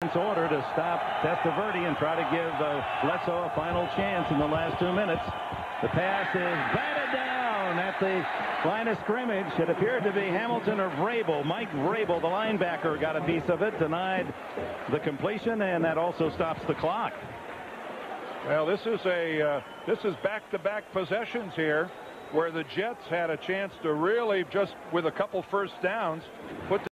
order to stop Testaverde and try to give Bledsoe a final chance in the last 2 minutes. The pass is batted down at the line of scrimmage. It appeared to be Hamilton or Vrabel. Mike Vrabel, the linebacker, got a piece of it, denied the completion, and that also stops the clock. Well, this is back-to-back possessions here, where the Jets had a chance to really, just with a couple first downs, put